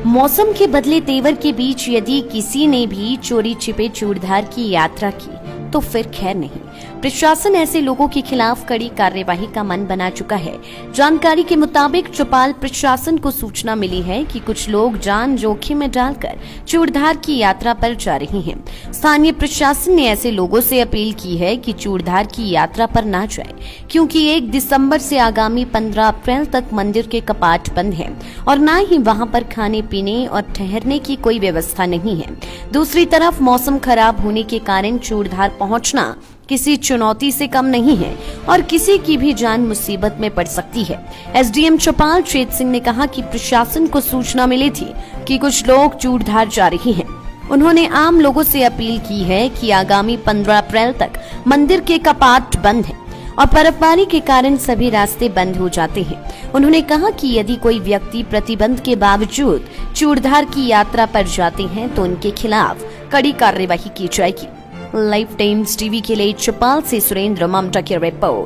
मौसम के बदले तेवर के बीच यदि किसी ने भी चोरी छिपे चूड़धार की यात्रा की तो फिर खैर नहीं। प्रशासन ऐसे लोगों के खिलाफ कड़ी कार्यवाही का मन बना चुका है। जानकारी के मुताबिक चौपाल प्रशासन को सूचना मिली है कि कुछ लोग जान जोखिम में डालकर चूड़धार की यात्रा पर जा रहे हैं। स्थानीय प्रशासन ने ऐसे लोगों से अपील की है कि चूड़धार की यात्रा पर न जाएं, क्योंकि 1 दिसंबर से आगामी 15 अप्रैल तक मंदिर के कपाट बंद हैं और न ही वहां पर खाने पीने और ठहरने की कोई व्यवस्था नहीं है। दूसरी तरफ मौसम खराब होने के कारण चूड़धार पहुंचना किसी चुनौती से कम नहीं है और किसी की भी जान मुसीबत में पड़ सकती है। एसडीएम चौपाल चेत सिंह ने कहा कि प्रशासन को सूचना मिली थी कि कुछ लोग चूड़धार जा रहे हैं। उन्होंने आम लोगों से अपील की है कि आगामी 15 अप्रैल तक मंदिर के कपाट बंद हैं और बर्फबारी के कारण सभी रास्ते बंद हो जाते हैं। उन्होंने कहा कि यदि कोई व्यक्ति प्रतिबंध के बावजूद चूड़धार की यात्रा पर जाते हैं तो उनके खिलाफ कड़ी कार्यवाही की जाएगी। लाइफ टाइम्स टीवी के लिए चौपाल से सुरेंद्र ममता की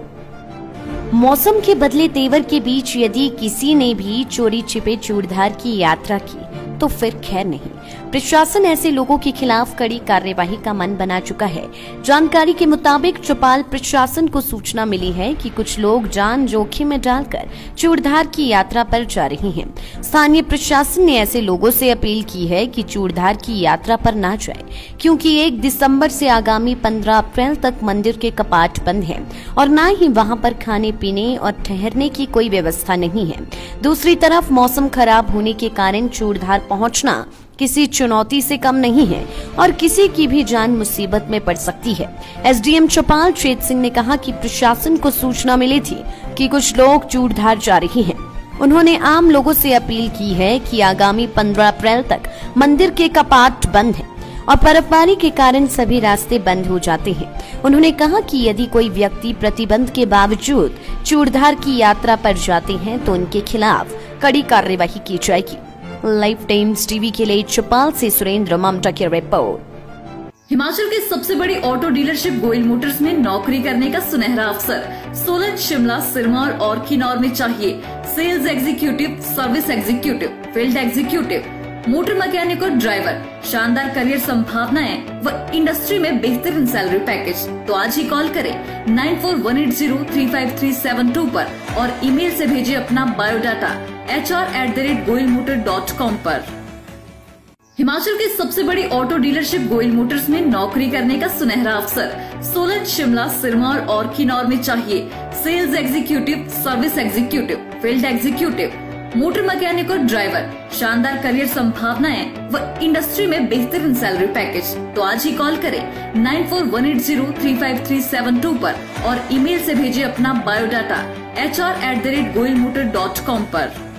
रिपोर्ट। मौसम के बदले तेवर के बीच यदि किसी ने भी चोरी छिपे चूड़धार की यात्रा की तो फिर खैर नहीं। प्रशासन ऐसे लोगों के खिलाफ कड़ी कार्यवाही का मन बना चुका है। जानकारी के मुताबिक चौपाल प्रशासन को सूचना मिली है कि कुछ लोग जान जोखिम में डालकर चूड़धार की यात्रा पर जा रहे हैं। स्थानीय प्रशासन ने ऐसे लोगों से अपील की है कि चूड़धार की यात्रा पर न जाएं, क्योंकि 1 दिसंबर से आगामी 15 अप्रैल तक मंदिर के कपाट बंद हैं और न ही वहां पर खाने पीने और ठहरने की कोई व्यवस्था नहीं है। दूसरी तरफ मौसम खराब होने के कारण चूड़धार पहुंचना किसी चुनौती से कम नहीं है और किसी की भी जान मुसीबत में पड़ सकती है। एसडीएम चौपाल चेत सिंह ने कहा कि प्रशासन को सूचना मिली थी कि कुछ लोग चूड़धार जा रहे हैं। उन्होंने आम लोगों से अपील की है कि आगामी 15 अप्रैल तक मंदिर के कपाट बंद हैं और बर्फबारी के कारण सभी रास्ते बंद हो जाते हैं। उन्होंने कहा कि यदि कोई व्यक्ति प्रतिबंध के बावजूद चूड़धार की यात्रा पर जाते हैं तो उनके खिलाफ कड़ी कार्यवाही की जाएगी। लाइफ टाइम्स टीवी के लिए चौपाल से सुरेंद्र ममता की रिपोर्ट। हिमाचल की सबसे बड़ी ऑटो डीलरशिप गोयल मोटर्स में नौकरी करने का सुनहरा अवसर। सोलन, शिमला, सिरमौर और किन्नौर में चाहिए sales executive, service executive, field executive, motor mechanic और ड्राइवर। शानदार करियर संभावनाएं व इंडस्ट्री में बेहतरीन सैलरी पैकेज। तो आज ही कॉल करें 9418035372 पर और ईमेल से भेजिए अपना बायोडाटा hr@goilmotor.com पर। हिमाचल की सबसे बड़ी ऑटो डीलरशिप गोयल मोटर्स में नौकरी करने का सुनहरा अवसर। सोलन, शिमला, सिरमौर और किन्नौर में चाहिए sales executive, service executive, field executive, motor mechanic और ड्राइवर। शानदार करियर संभावनाएं व इंडस्ट्री में बेहतरीन सैलरी पैकेज। तो आज ही कॉल करें 9418035372 पर और ईमेल से भेजिए अपना बायोडाटा hr@goilmotor.com पर।